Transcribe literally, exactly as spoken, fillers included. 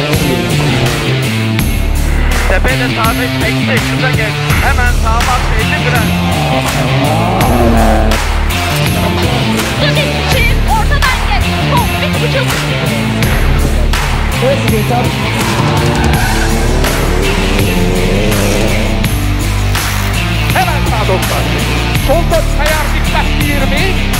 Tepede sabit bekle, şurada gel. Hemen sağa bak, elli fren. Dönüş için ortadan geç. Son üç buçuk. Evet, yeter. Hemen sağ doksan. Solda kayar dikkat yirmi.